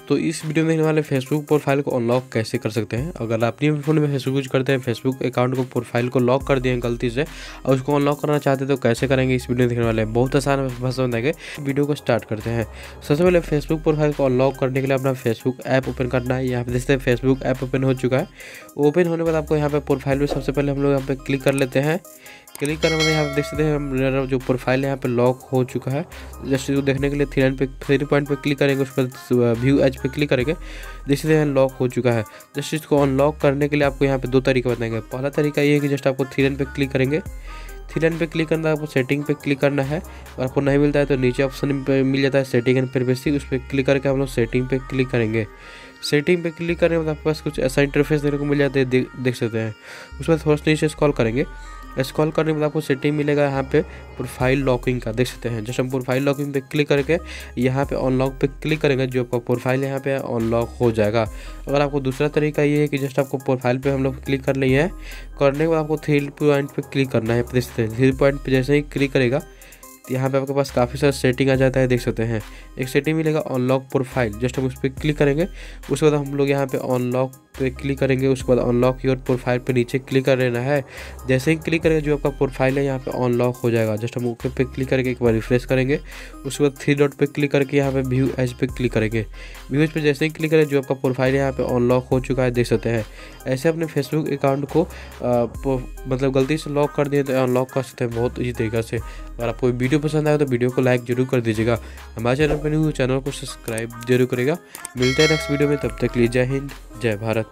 तो इस वीडियो में देखने वाले फेसबुक प्रोफाइल को अनलॉक कैसे कर सकते हैं। अगर आप अपने फ़ोन में फेसबुक यूज करते हैं, फेसबुक अकाउंट को प्रोफाइल को लॉक कर दिए हैं गलती से और उसको अनलॉक करना चाहते हैं तो कैसे करेंगे, इस वीडियो में देखने वाले हैं। बहुत आसान पसंद आएंगे। वीडियो को स्टार्ट करते हैं। सबसे पहले फेसबुक प्रोफाइल को अनलॉक करने के लिए अपना फेसबुक ऐप ओपन करना है। यहाँ पे देखते हैं फेसबुक ऐप ओपन हो चुका है। ओपन होने के बाद आपको यहाँ पे प्रोफाइल में सबसे पहले हम लोग यहाँ पे क्लिक कर लेते हैं। क्लिक करने में यहाँ पे देख सकते हैं मेरा जो प्रोफाइल है यहाँ पे लॉक हो चुका है। जस्ट इसको देखने के लिए थ्री पॉइंट पे क्लिक करेंगे, उस पर व्यू एज पे क्लिक करेंगे, देख सकते हैं लॉक हो चुका है। जस्ट इसको अनलॉक करने के लिए आपको यहाँ पे दो तरीके बताएंगे। पहला तरीका ये है कि जस्ट आपको थ्री लाइन पे क्लिक करेंगे। थ्री लाइन पे क्लिक करना है, आपको सेटिंग पे क्लिक करना है और आपको नहीं मिलता है तो नीचे ऑप्शन पे मिल जाता है सेटिंग एंड प्राइवेसी, उस पर क्लिक करके हम लोग सेटिंग पे क्लिक करेंगे। सेटिंग पे क्लिक करने के बाद आपके पास कुछ ऐसा इंटरफेस देखने को मिल जाता है, देख सकते हैं। उसके बाद थोड़ा सा नीचे स्क्रॉल करेंगे। स्क्रॉल करने के बाद आपको सेटिंग मिलेगा यहाँ पे प्रोफाइल लॉकिंग का, देख सकते हैं। जस्ट हम प्रोफाइल लॉकिंग पे क्लिक करके यहाँ पे अनलॉक पे क्लिक करेंगे, जो आपका प्रोफाइल यहाँ पे अनलॉक हो जाएगा। अगर आपको दूसरा तरीका ये है कि जस्ट आपको प्रोफाइल पे हम लोग क्लिक कर लिए हैं, करने के बाद आपको थ्री पॉइंट पे क्लिक करना है। देख सकते हैं थ्री पॉइंट पे जैसे ही क्लिक करेगा तो यहाँ पे आपके पास काफ़ी सारा सेटिंग आ जाता है, देख सकते हैं। एक सेटिंग मिलेगा अनलॉक प्रोफाइल, जस्ट हम उस पर क्लिक करेंगे। उसके बाद हम लोग यहाँ पे अनलॉक पे क्लिक करेंगे। उसके बाद अनलॉक योर प्रोफाइल पे नीचे क्लिक कर लेना है। जैसे ही क्लिक करेंगे जो आपका प्रोफाइल है यहाँ पे अनलॉक हो जाएगा। जस्ट हम ओके पे क्लिक करके एक बार रिफ्रेश करेंगे। उसके बाद थ्री डॉट पे क्लिक करके यहाँ पे व्यू एज पे क्लिक करेंगे। व्यू एज पे जैसे ही क्लिक करें जो आपका प्रोफाइल यहाँ पे अनलॉक हो चुका है, देख सकते हैं। ऐसे अपने फेसबुक अकाउंट को मतलब गलती से लॉक कर दिए तो अनलॉक कर सकते हैं बहुत इसी तरीके से। अगर आपको वीडियो पसंद आए तो वीडियो को लाइक जरूर कर दीजिएगा। हमारे चैनल पर न्यू चैनल को सब्सक्राइब जरूर करेगा। मिलते हैं नेक्स्ट वीडियो में, तब तक के लिए जय हिंद, जय भारत।